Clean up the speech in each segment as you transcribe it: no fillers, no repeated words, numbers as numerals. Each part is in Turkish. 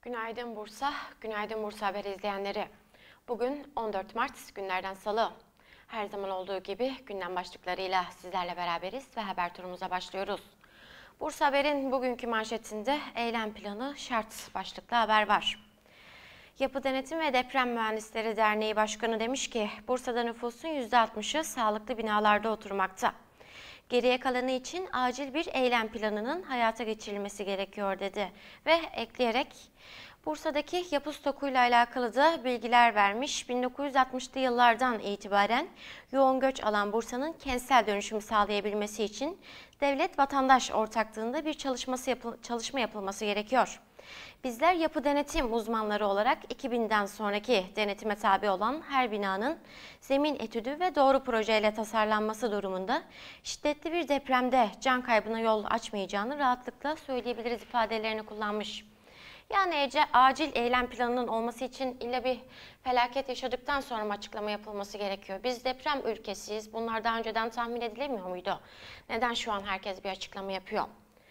Günaydın Bursa, günaydın Bursa Haber izleyenleri. Bugün 14 Mart günlerden Salı. Her zaman olduğu gibi gündem başlıklarıyla sizlerle beraberiz ve haber turumuza başlıyoruz. Bursa Haber'in bugünkü manşetinde eylem planı şart başlıklı haber var. Yapı Denetim ve Deprem Mühendisleri Derneği Başkanı demiş ki Bursa'da nüfusun %60'ı sağlıklı binalarda oturmakta. Geriye kalanı için acil bir eylem planının hayata geçirilmesi gerekiyor dedi ve ekleyerek Bursa'daki yapı stokuyla alakalı da bilgiler vermiş. 1960'lı yıllardan itibaren yoğun göç alan Bursa'nın kentsel dönüşüm sağlayabilmesi için devlet vatandaş ortaklığında bir çalışma yapılması gerekiyor. Bizler yapı denetim uzmanları olarak 2000'den sonraki denetime tabi olan her binanın zemin etüdü ve doğru projeyle tasarlanması durumunda şiddetli bir depremde can kaybına yol açmayacağını rahatlıkla söyleyebiliriz ifadelerini kullanmış. Yani acil eylem planının olması için illa bir felaket yaşadıktan sonra mı açıklama yapılması gerekiyor? Biz deprem ülkesiyiz. Bunlar daha önceden tahmin edilemiyor muydu? Neden şu an herkes bir açıklama yapıyor?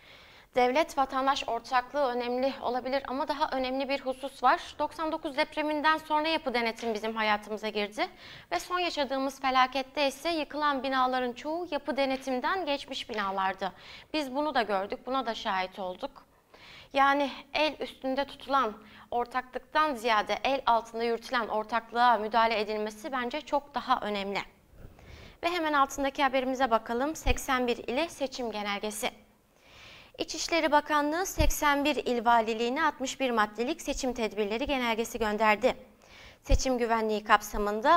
Devlet vatandaş ortaklığı önemli olabilir ama daha önemli bir husus var. 99 depreminden sonra yapı denetim bizim hayatımıza girdi ve son yaşadığımız felakette ise yıkılan binaların çoğu yapı denetimden geçmiş binalardı. Biz bunu da gördük, buna da şahit olduk. Yani el üstünde tutulan ortaklıktan ziyade el altında yürütülen ortaklığa müdahale edilmesi bence çok daha önemli. Ve hemen altındaki haberimize bakalım. 81 ile seçim genelgesi. İçişleri Bakanlığı 81 il valiliğine 61 maddelik seçim tedbirleri genelgesi gönderdi. Seçim güvenliği kapsamında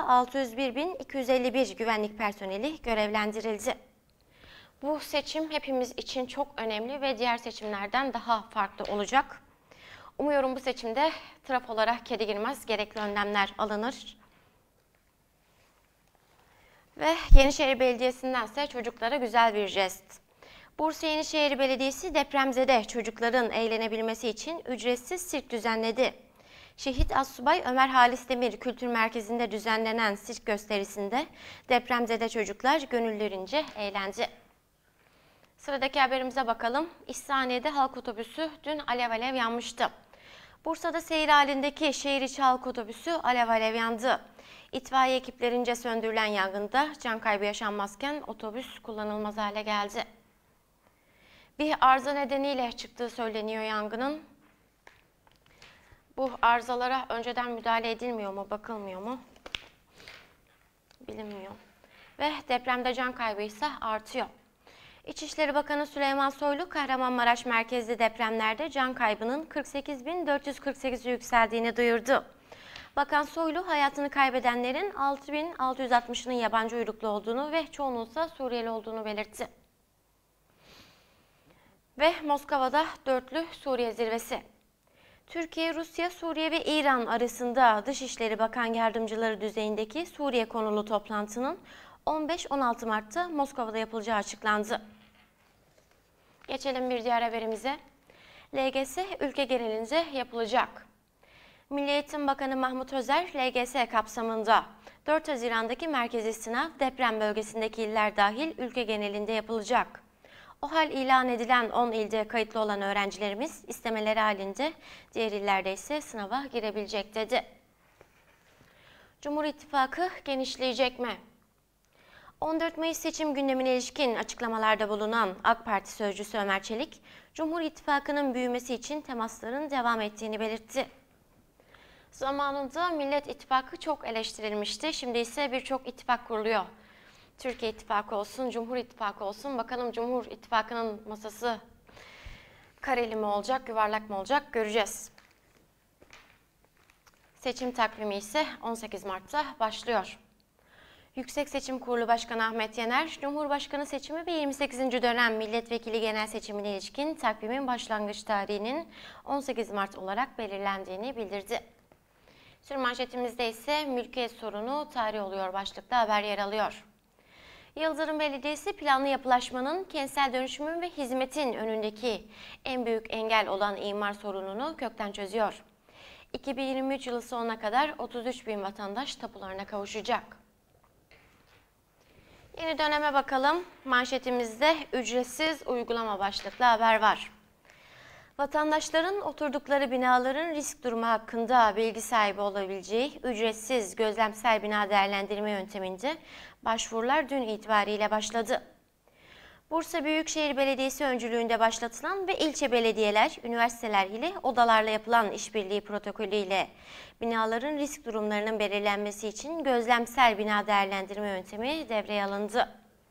601.251 güvenlik personeli görevlendirildi. Bu seçim hepimiz için çok önemli ve diğer seçimlerden daha farklı olacak. Umuyorum bu seçimde trafolara kedi girmez, gerekli önlemler alınır. Ve Yenişehir Belediyesi'ndense çocuklara güzel bir jest. Bursa Yenişehir Belediyesi depremzede çocukların eğlenebilmesi için ücretsiz sirk düzenledi. Şehit Astsubay Ömer Halis Demir Kültür Merkezi'nde düzenlenen sirk gösterisinde depremzede çocuklar gönüllerince eğlendi. Sıradaki haberimize bakalım. İhsaniye'de halk otobüsü dün alev alev yanmıştı. Bursa'da seyir halindeki şehir içi halk otobüsü alev alev yandı. İtfaiye ekiplerince söndürülen yangında can kaybı yaşanmazken otobüs kullanılmaz hale geldi. Bir arıza nedeniyle çıktığı söyleniyor yangının. Bu arızalara önceden müdahale edilmiyor mu, bakılmıyor mu? Bilinmiyor. Ve depremde can kaybı ise artıyor. İçişleri Bakanı Süleyman Soylu, Kahramanmaraş merkezli depremlerde can kaybının 48.448'e yükseldiğini duyurdu. Bakan Soylu, hayatını kaybedenlerin 6.660'ının yabancı uyruklu olduğunu ve çoğunun ise Suriyeli olduğunu belirtti. Ve Moskova'da dörtlü Suriye zirvesi. Türkiye, Rusya, Suriye ve İran arasında Dışişleri Bakan Yardımcıları düzeyindeki Suriye konulu toplantının 15-16 Mart'ta Moskova'da yapılacağı açıklandı. Geçelim bir diğer haberimize. LGS ülke genelince yapılacak. Milli Eğitim Bakanı Mahmut Özer, LGS kapsamında 4 Haziran'daki merkezi sınav deprem bölgesindeki iller dahil ülke genelinde yapılacak. O hal ilan edilen 10 ilde kayıtlı olan öğrencilerimiz istemeleri halinde diğer illerde ise sınava girebilecek dedi. Cumhur İttifakı genişleyecek mi? 14 Mayıs seçim gündemine ilişkin açıklamalarda bulunan AK Parti sözcüsü Ömer Çelik, Cumhur İttifakı'nın büyümesi için temasların devam ettiğini belirtti. Zamanında Millet İttifakı çok eleştirilmişti. Şimdi ise birçok ittifak kuruluyor. Türkiye İttifakı olsun, Cumhur İttifakı olsun. Bakalım Cumhur İttifakı'nın masası kareli mi olacak, yuvarlak mı olacak göreceğiz. Seçim takvimi ise 18 Mart'ta başlıyor. Yüksek Seçim Kurulu Başkanı Ahmet Yener, Cumhurbaşkanı seçimi ve 28. dönem milletvekili genel seçimine ilişkin takvimin başlangıç tarihinin 18 Mart olarak belirlendiğini bildirdi. Sürmanşetimizde ise mülkiyet sorunu tarih oluyor başlıklı haber yer alıyor. Yıldırım Belediyesi planlı yapılaşmanın kentsel dönüşümün ve hizmetin önündeki en büyük engel olan imar sorununu kökten çözüyor. 2023 yılı sonuna kadar 33.000 vatandaş tapularına kavuşacak. Yeni döneme bakalım. Manşetimizde ücretsiz uygulama başlıklı haber var. Vatandaşların oturdukları binaların risk durumu hakkında bilgi sahibi olabileceği ücretsiz gözlemsel bina değerlendirme yönteminde başvurular dün itibariyle başladı. Bursa Büyükşehir Belediyesi öncülüğünde başlatılan ve ilçe belediyeler, üniversiteler ile odalarla yapılan işbirliği protokolü ile binaların risk durumlarının belirlenmesi için gözlemsel bina değerlendirme yöntemi devreye alındı.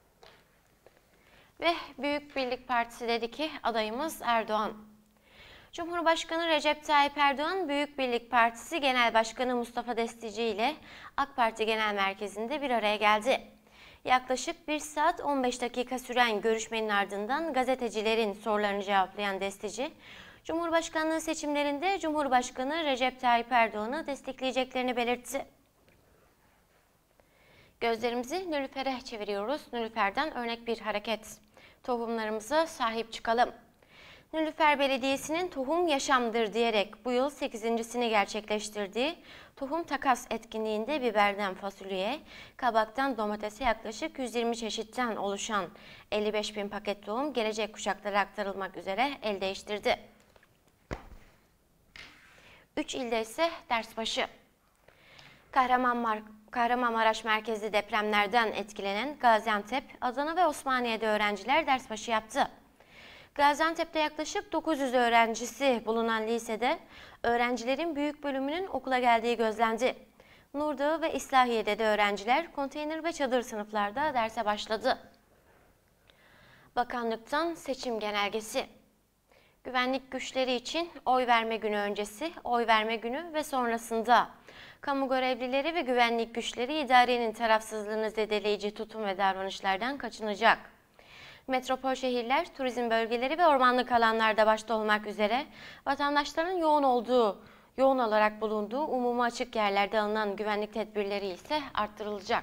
Ve Büyük Birlik Partisi dedi ki adayımız Erdoğan. Cumhurbaşkanı Recep Tayyip Erdoğan, Büyük Birlik Partisi Genel Başkanı Mustafa Destici ile AK Parti Genel Merkezi'nde bir araya geldi. Yaklaşık 1 saat 15 dakika süren görüşmenin ardından gazetecilerin sorularını cevaplayan Destici, Cumhurbaşkanlığı seçimlerinde Cumhurbaşkanı Recep Tayyip Erdoğan'ı destekleyeceklerini belirtti. Gözlerimizi Nilüfer'e çeviriyoruz. Nilüfer'den örnek bir hareket. Tohumlarımıza sahip çıkalım. Nilüfer Belediyesi'nin Tohum Yaşamdır diyerek bu yıl 8.sini gerçekleştirdiği tohum takas etkinliğinde biberden fasulyeye, kabaktan domatese yaklaşık 120 çeşitten oluşan 55.000 paket tohum gelecek kuşaklara aktarılmak üzere el değiştirdi. 3 ilde ise ders başı. Kahramanmaraş merkezli depremlerden etkilenen Gaziantep, Adana ve Osmaniye'de öğrenciler ders başı yaptı. Gaziantep'te yaklaşık 900 öğrencisi bulunan lisede öğrencilerin büyük bölümünün okula geldiği gözlendi. Nurdağı ve İslahiye'de de öğrenciler konteyner ve çadır sınıflarda derse başladı. Bakanlıktan seçim genelgesi. Güvenlik güçleri için oy verme günü öncesi, oy verme günü ve sonrasında kamu görevlileri ve güvenlik güçleri idarenin tarafsızlığını zedeleyici tutum ve davranışlardan kaçınacak. Metropol şehirler, turizm bölgeleri ve ormanlık alanlarda başta olmak üzere vatandaşların yoğun olarak bulunduğu umuma açık yerlerde alınan güvenlik tedbirleri ise arttırılacak.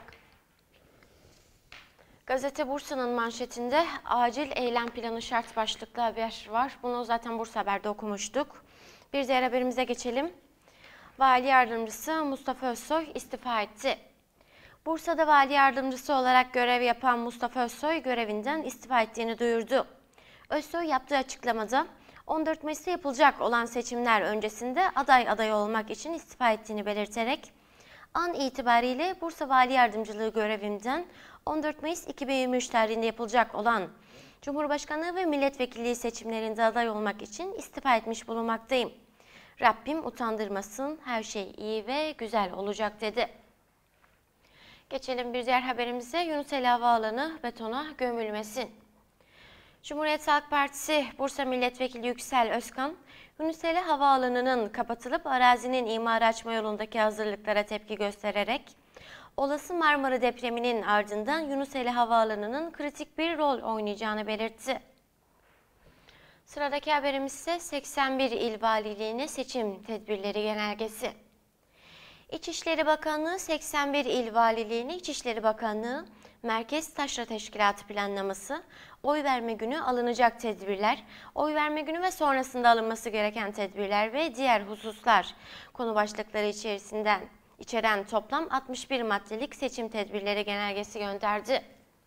Gazete Bursa'nın manşetinde acil eylem planı şart başlıklı haber var. Bunu zaten Bursa Haber'de okumuştuk. Bir diğer haberimize geçelim. Vali Yardımcısı Mustafa Özsoy istifa etti. Bursa'da vali yardımcısı olarak görev yapan Mustafa Özsoy görevinden istifa ettiğini duyurdu. Özsoy yaptığı açıklamada 14 Mayıs'ta yapılacak olan seçimler öncesinde aday olmak için istifa ettiğini belirterek an itibariyle Bursa Vali Yardımcılığı görevimden 14 Mayıs 2023 tarihinde yapılacak olan Cumhurbaşkanlığı ve milletvekilliği seçimlerinde aday olmak için istifa etmiş bulunmaktayım. Rabbim utandırmasın, her şey iyi ve güzel olacak dedi. Geçelim bir diğer haberimize. Yunuseli Havaalanı betona gömülmesin. Cumhuriyet Halk Partisi Bursa Milletvekili Yüksel Özkan, Yunuseli Havaalanı'nın kapatılıp arazinin imara açma yolundaki hazırlıklara tepki göstererek, olası Marmara depreminin ardından Yunuseli Havaalanı'nın kritik bir rol oynayacağını belirtti. Sıradaki haberimiz ise 81 il valiliğine seçim tedbirleri genelgesi. İçişleri Bakanlığı 81 il valiliğine İçişleri Bakanlığı Merkez Taşra Teşkilatı planlaması, oy verme günü alınacak tedbirler, oy verme günü ve sonrasında alınması gereken tedbirler ve diğer hususlar konu başlıkları içeren toplam 61 maddelik seçim tedbirleri genelgesi gönderdi.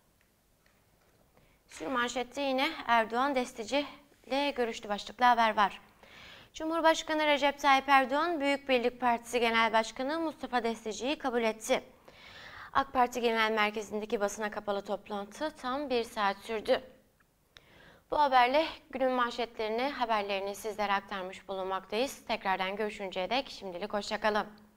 Sürmanşette yine Erdoğan Destici ile görüştü başlıklı haber var. Cumhurbaşkanı Recep Tayyip Erdoğan, Büyük Birlik Partisi Genel Başkanı Mustafa Destici'yi kabul etti. AK Parti Genel Merkezi'ndeki basına kapalı toplantı tam 1 saat sürdü. Bu haberle günün haberlerini sizlere aktarmış bulunmaktayız. Tekrardan görüşünceye dek şimdilik hoşça kalın.